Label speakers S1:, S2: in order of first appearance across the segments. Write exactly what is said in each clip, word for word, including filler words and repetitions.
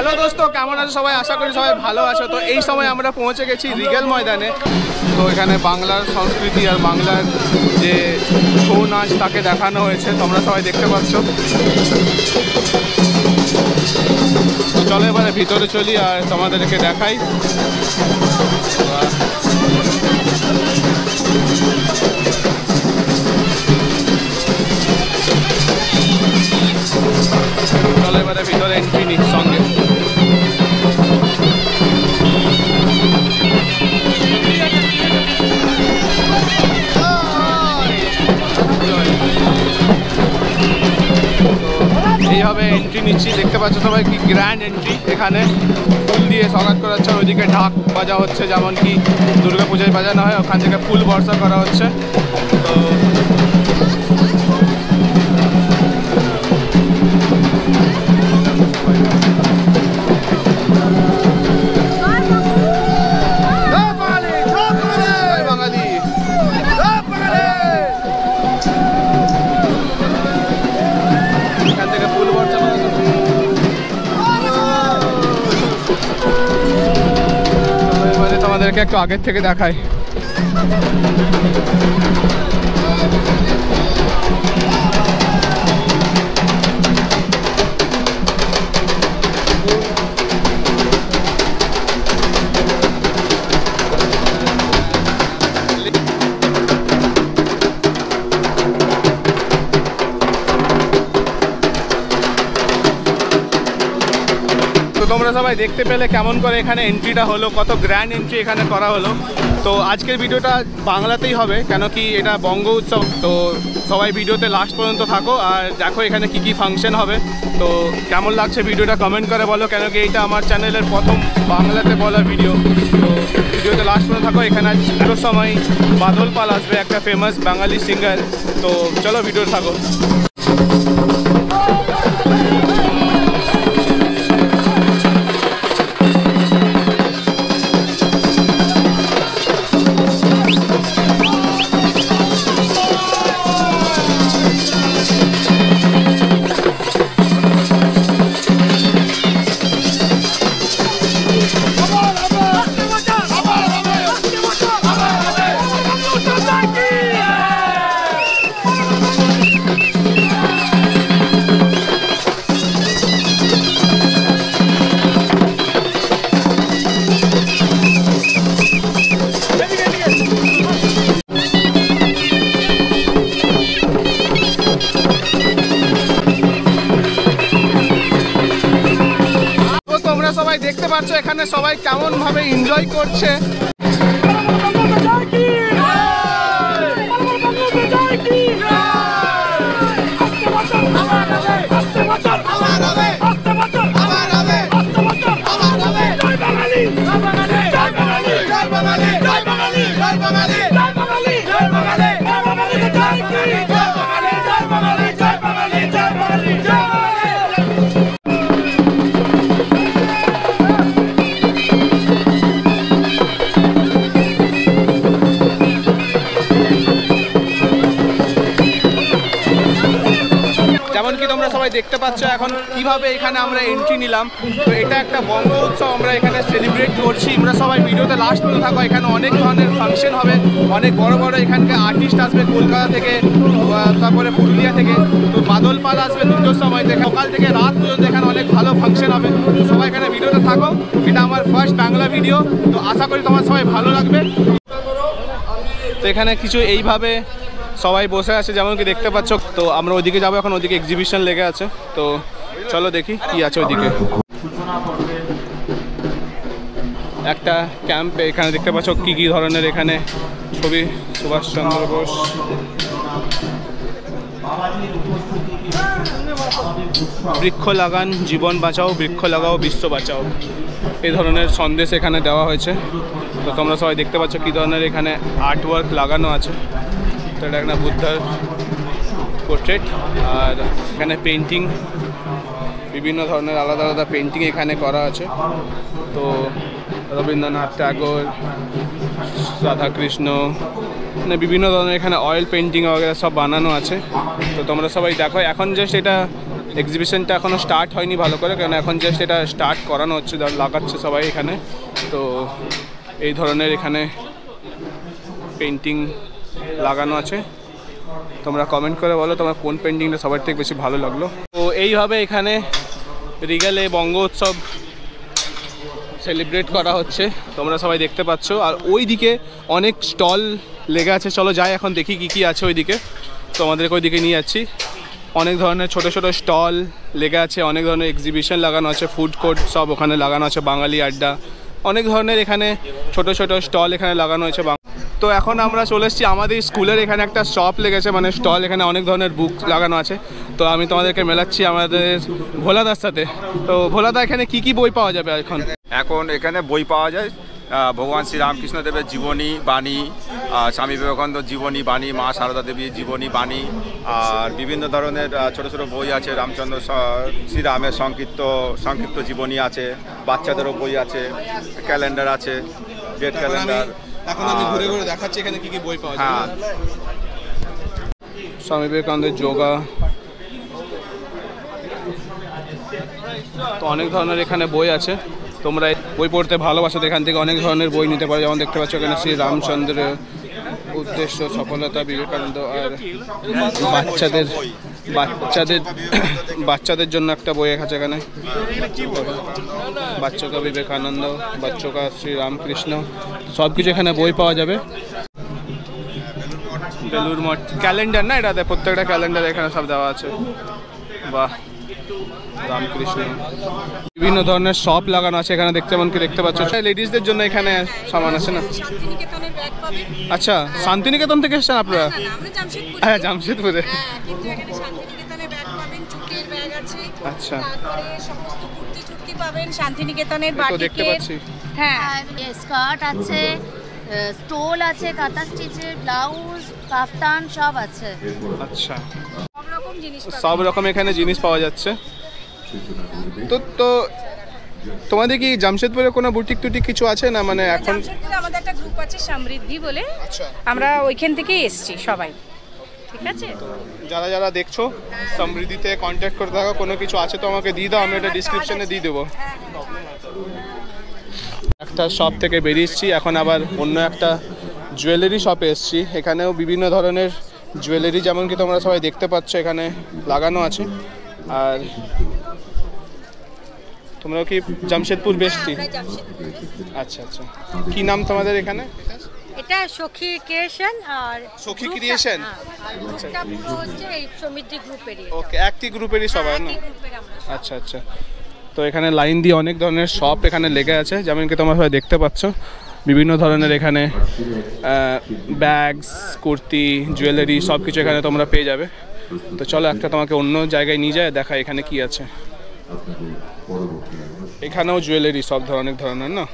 S1: Hello দোস্ত, কেমন আছো সবাই? আশা করি সবাই ভালো আছো। তো এই সময় আমরা পৌঁছে গেছি রিগেল ময়দানে। তো এখানে বাংলার সংস্কৃতি আর বাংলার যে ছৌ নাচ তাকে দেখানো হয়েছে, তোমরা সবাই দেখতে পাচ্ছ। তো চলো এবারে ভিতরে চলি আর তোমাদেরকে দেখাই। চলো এবারে ভিতরে এন্ট্রি নিই সঙ্গে। এইভাবে এন্ট্রি নিচ্ছি, দেখতে পাচ্ছ সবাই কি গ্র্যান্ড এন্ট্রি। এখানে ফুল দিয়ে স্বাগত করা হচ্ছে, ওইদিকে ঢাক বাজা হচ্ছে যেমন কি দুর্গা পূজায় বাজানো হয়, ওখান থেকে ফুল বর্ষা করা হচ্ছে। তো তোমাদেরকে একটু আগের থেকে দেখাই। তোমরা সবাই দেখতে পেলে কেমন করে এখানে এন্ট্রিটা হলো, কত গ্র্যান্ড এন্ট্রি এখানে করা হলো। তো আজকের ভিডিওটা বাংলাতেই হবে, কেন কি এটা বঙ্গ উৎসব। তো সবাই ভিডিওতে লাস্ট পর্যন্ত থাকো আর দেখো এখানে কি কি ফাংশন হবে। তো কেমন লাগছে ভিডিওটা কমেন্ট করে বলো, কেন কি এইটা আমার চ্যানেলের প্রথম বাংলাতে বলা ভিডিও। তো ভিডিওতে লাস্ট পর্যন্ত থাকো। এখানে আজ পুরো সময় বাদল পাল আসবে, একটা ফেমাস বাঙালি সিঙ্গার। তো চলো ভিডিওতে থাকো। সবাই দেখতে পাচ্ছ এখানে সবাই কেমন ভাবে এনজয় করছে। যেমন কি তোমরা সবাই দেখতে পাচ্ছ এখন কিভাবে এখানে আমরা এন্ট্রি নিলাম। তো এটা একটা বঙ্গ উৎসব আমরা এখানে সেলিব্রেট করছি। আমরা সবাই ভিডিওতে লাস্ট পর্যন্ত থাকো। এখানে অনেক ধরনের ফাংশন হবে, অনেক বড় বড় এখানকে আর্টিস্ট আসবে কলকাতা থেকে, তারপরে পুরুলিয়া থেকে। তো বাদল পাল আসবে দুটোর সময় থেকে, সকাল থেকে রাত পর্যন্ত এখানে অনেক ভালো ফাংশন হবে। সবাই এখানে ভিডিওতে থাকো। এটা আমার ফার্স্ট বাংলা ভিডিও, তো আশা করি তোমার সবাই ভালো লাগবে। তো এখানে কিছু এইভাবে সবাই বসে আছে যেমন কি দেখতে পাচ্ছ। তো আমরা ওইদিকে যাবো এখন, ওইদিকে এক্সিবিশন লেগে আছে। তো চলো দেখি কি আছে ওইদিকে। একটা ক্যাম্পে এখানে দেখতে পাচ্ছ কি কি ধরনের এখানে ছবি। সুভাষচন্দ্র বোস, বৃক্ষ লাগান জীবন বাঁচাও, বৃক্ষ লাগাও বিশ্ব বাঁচাও, এই ধরনের সন্দেশ এখানে দেওয়া হয়েছে। তো তোমরা সবাই দেখতে পাচ্ছ কী ধরনের এখানে আর্ট ওয়ার্ক লাগানো আছে। তো এটা একটা বুদ্ধার পোর্ট্রেট, আর এখানে পেন্টিং, বিভিন্ন ধরনের আলাদা আলাদা পেন্টিং এখানে করা আছে। তো রবীন্দ্রনাথ ঠাকুর, রাধাকৃষ্ণ, মানে বিভিন্ন ধরনের এখানে অয়েল পেন্টিং वगैरह সব বানানো আছে। তো তোমরা সবাই দেখো। এখন জাস্ট এটা এক্সিবিশনটা এখনও স্টার্ট হয়নি ভালো করে, কারণ এখন জাস্ট এটা স্টার্ট করানো হচ্ছে, লাগাচ্ছে সবাই এখানে। তো এই ধরনের এখানে পেন্টিং লাগানো আছে। তোমরা কমেন্ট করে বলো তোমার কোন পেন্টিংটা সবার থেকে বেশি ভালো লাগলো। তো এইভাবে এখানে রিগালে বঙ্গ উৎসব সেলিব্রেট করা হচ্ছে, তোমরা সবাই দেখতে পাচ্ছ। আর ওই দিকে অনেক স্টল লেগে আছে, চলো যাই এখন দেখি কি কি আছে ওই দিকে। তো আমাদেরকে ওই দিকে নিয়ে যাচ্ছি। অনেক ধরনের ছোট ছোট স্টল লেগে আছে, অনেক ধরনের এক্সিবিশন লাগানো আছে, ফুড কোর্ট সব ওখানে লাগানো আছে, বাঙালি আড্ডা, অনেক ধরনের এখানে ছোট ছোট স্টল এখানে লাগানো হয়েছে। তো এখন আমরা চলে এসেছি আমাদের স্কুলের এখানে একটা শপ লেগেছে, মানে স্টল, এখানে অনেক ধরনের বুক লাগানো আছে। তো আমি তোমাদেরকে মেলাচ্ছি আমাদের ভোলাদার সাথে। তো ভোলাদা, এখানে কি কি বই পাওয়া যাবে এখন?
S2: এখন এখানে বই পাওয়া যায় ভগবান শ্রী রামকৃষ্ণদেবের জীবনী বাণী, স্বামী বিবেকানন্দ জীবনী বাণী, মা সারদা দেবীর জীবনী বাণী, আর বিভিন্ন ধরনের ছোট ছোট বই আছে। রামচন্দ্র শ্রীরামের সংক্ষিপ্ত সংক্ষিপ্ত জীবনী আছে, বাচ্চাদেরও বই আছে, ক্যালেন্ডার আছে, ডেট ক্যালেন্ডার।
S1: এখন আমি ঘুরে ঘুরে দেখাচ্ছি এখানে কি কি বই পাওয়া যায়। হ্যাঁ, স্বামী বিবেকানন্দের যোগা, তো অনেক ধরনের এখানে বই আছে। তোমরা বই পড়তে ভালোবাসো, এখান থেকে অনেক ধরনের বই নিতে পারো। যেমন দেখতে পাচ্ছ এখানে শ্রী রামচন্দ্রের উদ্দেশ্য, সফলতা, বিবেকানন্দ। আর বাচ্চাদের বাচ্চাদের বাচ্চাদের জন্য একটা বই আছে এখানে, বাচ্চা কা বিবেকানন্দ, বাচ্চা কা শ্রী রামকৃষ্ণ, সব কিছু এখানে বই পাওয়া যাবে। বেলুর মঠ ক্যালেন্ডার না এটাতে, প্রত্যেকটা ক্যালেন্ডার এখানে সব দেওয়া আছে। বাহ, রামকৃষ্ণ, বিভিন্ন ধরনের শপ লাগানো আছে এখানে দেখতে, এমনকি দেখতে পাচ্ছ লেডিসদের জন্য এখানে সামান আছে না। আচ্ছা, শান্তিনিকেতন থেকে এসেছেন আপনারা? হ্যাঁ, জামশেদপুরে। আচ্ছা,
S3: শান্তিনিকেতনের দেখতে পাচ্ছি। হ্যাঁ, স্কার্ট আছে, স্টোল আছে, কাঁথা স্টিচের ব্লাউজ, কাফতান সব আছে।
S1: আচ্ছা, সব রকম এখানে জিনিস পাওয়া যাচ্ছে। তো তো তোমাদের কি জামশেদপুরে কোনো বুটিক টুটিক কিছু আছে না? মানে এখন
S3: জামশেদপুরে আমাদের একটা গ্রুপ আছে সমৃদ্ধি বলে, আমরা ওইখান থেকেই এসেছি সবাই। ঠিক আছে,
S1: যারা যারা দেখছো সমৃদ্ধিতে কন্ট্যাক্ট করতে থাকো, কোনো কিছু আছে তো আমাকে দিয়ে দাও, আমি এটা ডিসক্রিপশনে দিয়ে দেবো। একটা শপ থেকে বেরিয়েছি, এখন আবার অন্য একটা জুয়েলারি শপে এসেছি। এখানেও বিভিন্ন ধরনের জুয়েলারি, যেমন কি তোমরা সবাই দেখতে পাচ্ছ এখানে লাগানো আছে। আর তোমরাও কি জামশেদপুর বেশি? আচ্ছা আচ্ছা, কি নাম তোমাদের এখানে?
S3: এটা সখী ক্রিয়েশন। আর
S1: সখী ক্রিয়েশন,
S3: গ্রুপটা পুরো হচ্ছে এই সমৃদ্ধি গ্রুপেরই।
S1: ওকে, একই গ্রুপেরই সবাই না? আচ্ছা আচ্ছা। তো এখানে লাইন দিয়ে অনেক ধরনের শপ এখানে লেগে আছে, যেমন কি তোমরা সবাই দেখতে পাচ্ছ। বিভিন্ন ধরনের এখানে ব্যাগস, কুর্তি, জুয়েলারি সব কিছু এখানে তোমরা পেয়ে যাবে। তো চলো একটা তোমাকে অন্য জায়গায় নিয়ে যায়, দেখা এখানে কি আছে। এখানেও জুয়েলারি সব ধরনের ধরনের না।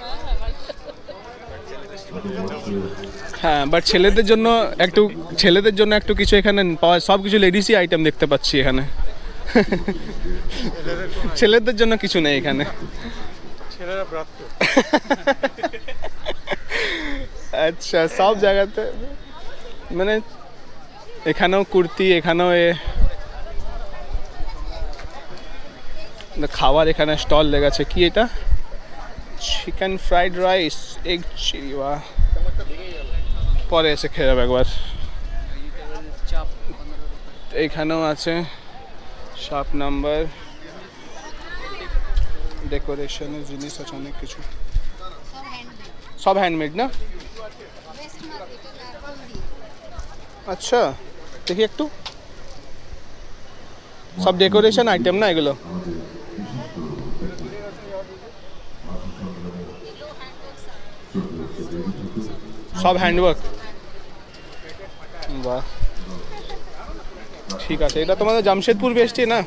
S1: হ্যাঁ, বাট ছেলেদের জন্য একটু ছেলেদের জন্য একটু কিছু এখানে পাওয়া, সব কিছু লেডিসই আইটেম দেখতে পাচ্ছি এখানে। ছেলেদের জন্য কিছু নেই এখানে। আচ্ছা, সব জায়গাতে মানে এখানেও কুর্তি, এখানেও এ খাবার এখানে স্টল লেগেছে। কি এটা? Chicken fried rice, egg chilli. বাহ, পরে এসে খেয়ে যাবে একবার। এইখানেও আছে শপ নাম্বার, ডেকোরেশনের জিনিস আছে অনেক কিছু, সব হ্যান্ডমেড না? আচ্ছা, দেখি একটু, সব ডেকোরেশন আইটেম না এগুলো? সব হ্যান্ডওয়ার্ক। বাহ, ঠিক আছে। এটা তোমাদের জামশেদপুর বেস্টি না?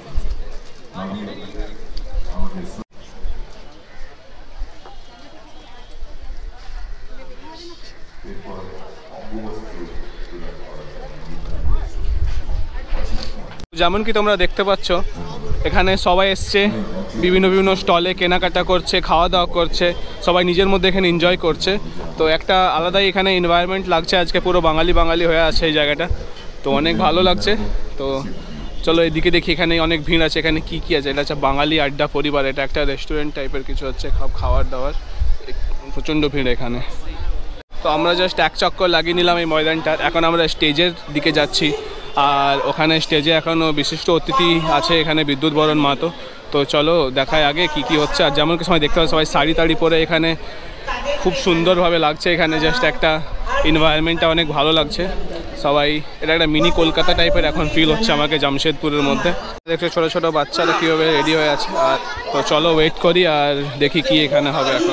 S1: যেমন কি তোমরা দেখতে পাচ্ছ এখানে সবাই এসছে, বিভিন্ন বিভিন্ন স্টলে কেনাকাটা করছে, খাওয়া দাওয়া করছে, সবাই নিজের মধ্যে এখানে এনজয় করছে। তো একটা আলাদাই এখানে এনভায়রনমেন্ট লাগছে, আজকে পুরো বাঙালি বাঙালি হয়ে আছে এই জায়গাটা, তো অনেক ভালো লাগছে। তো চলো এদিকে দেখি, এখানে অনেক ভিড় আছে। এখানে কি কি আছে? এটা হচ্ছে বাঙালি আড্ডা পরিবার, এটা একটা রেস্টুরেন্ট টাইপের কিছু হচ্ছে, সব খাবার দাবার, প্রচণ্ড ভিড় এখানে। তো আমরা জাস্ট এক চক্কর লাগিয়ে নিলাম এই ময়দানটার। এখন আমরা স্টেজের দিকে যাচ্ছি, আর ওখানে স্টেজে এখনও বিশিষ্ট অতিথি আছে এখানে, বিদ্যুৎ বরণ মাহাতো। তো চলো দেখায় আগে কি কি হচ্ছে। আর যেমন কি সময় দেখতে পাচ্ছি সবাই শাড়ি তাড়ি পরে এখানে, খুব সুন্দরভাবে লাগছে এখানে, জাস্ট একটা এনভায়রনমেন্টটা অনেক ভালো লাগছে। সবাই এটা একটা মিনি কলকাতা টাইপের এখন ফিল হচ্ছে আমাকে জামশেদপুরের মধ্যে। দেখছো ছোটো ছোটো বাচ্চারা কীভাবে রেডি হয়ে আছে। আর তো চলো ওয়েট করি আর দেখি কি এখানে হবে এখন।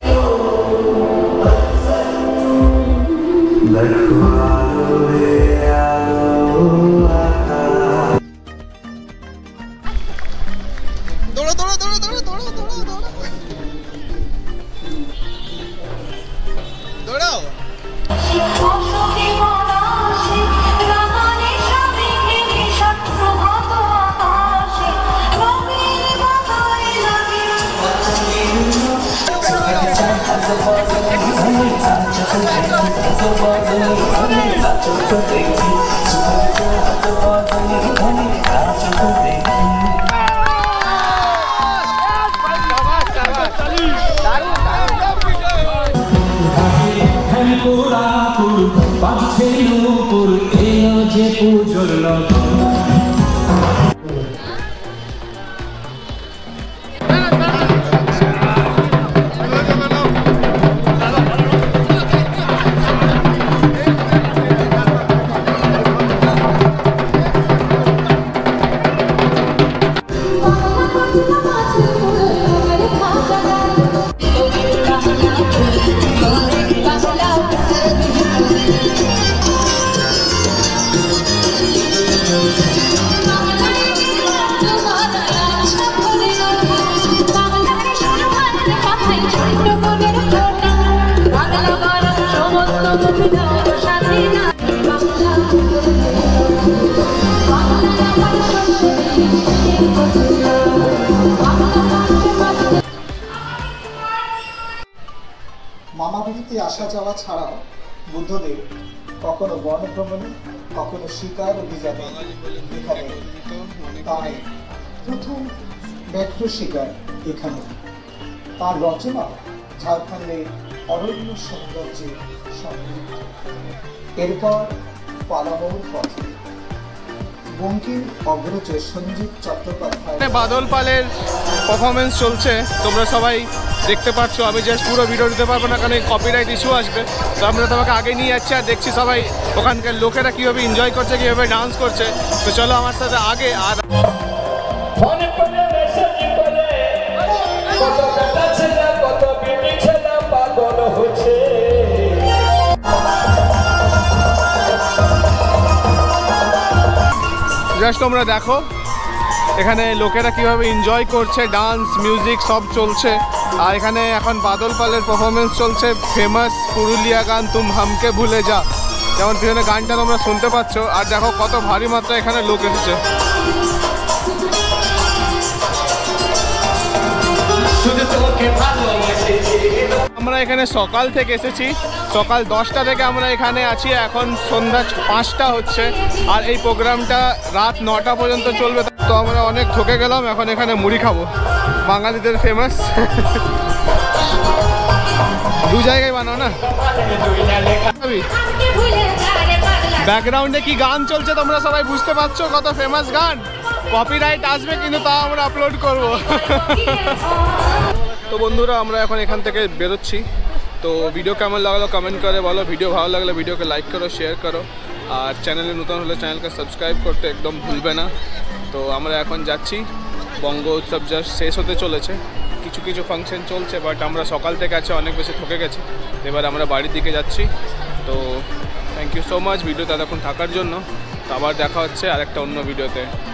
S4: মামাবাড়িতে আসা যাওয়া ছাড়াও বুদ্ধদেব কখনো বনভ্রমণে, কখনো শিকার অভিযানে এখানে, তাই প্রথম ব্যাঘ্র শিকার এখানে। তার রচনা ঝাড়খণ্ডের অরণ্য সৌন্দর্যে সমৃদ্ধ। এরপর পালামোর পথে বঙ্কিম অগ্রজ সঞ্জীব চট্টোপাধ্যায়
S1: বাদল পালের পারফরমেন্স চলছে, তোমরা সবাই দেখতে পাচ্ছ। আমি জাস্ট পুরো ভিডিও দিতে পারবো না, কারণ কপিরাইট ইস্যু আসবে। তো আমরা তোমাকে আগে নিয়ে যাচ্ছি আর দেখছি সবাই ওখানকার লোকেরা কীভাবে এনজয় করছে, কীভাবে ডান্স করছে। তো চলো আমার সাথে আগে। আর জাস্ট তোমরা দেখো এখানে লোকেরা কিভাবে এনজয় করছে, ডান্স মিউজিক সব চলছে। আর এখানে এখন বাদল পালের পারফরমেন্স চলছে, ফেমাস পুরুলিয়া গান তুম হামকে ভুলে যা, যেমন পিছনে গানটা তোমরা শুনতে পাচ্ছ। আর দেখো কত ভারী মাত্রা এখানে লোক এসেছে। আমরা এখানে সকাল থেকে এসেছি, সকাল দশটা থেকে আমরা এখানে আছি, এখন সন্ধ্যা পাঁচটা হচ্ছে। আর এই প্রোগ্রামটা রাত নটা পর্যন্ত চলবে। তো আমরা অনেক ঠকে গেলাম, এখন এখানে মুড়ি খাবো, বাঙালিদের ফেমাস। দু জায়গায় বানাও না। ব্যাকগ্রাউন্ডে কি গান চলছে তোমরা সবাই বুঝতে পারছো, কত ফেমাস গান। কপিরাইট আসবে কিন্তু তাও আমরা আপলোড করব। তো বন্ধুরা আমরা এখন এখান থেকে বেরোচ্ছি। তো ভিডিও কেমন লাগলো কমেন্ট করে বলো, ভিডিও ভালো লাগলে ভিডিওকে লাইক করো, শেয়ার করো, আর চ্যানেলে নতুন হলে চ্যানেলকে সাবস্ক্রাইব করতে একদম ভুলবে না। তো আমরা এখন যাচ্ছি, বঙ্গ উৎসব জাস্ট শেষ হতে চলেছে, কিছু কিছু ফাংশন চলছে, বাট আমরা সকাল থেকে আছে অনেক বেশি ঠকে গেছি। এবার আমরা বাড়ির দিকে যাচ্ছি। তো থ্যাংক ইউ সো মাচ ভিডিওতে এতক্ষণ থাকার জন্য। তো আবার দেখা হচ্ছে আরেকটা অন্য ভিডিওতে।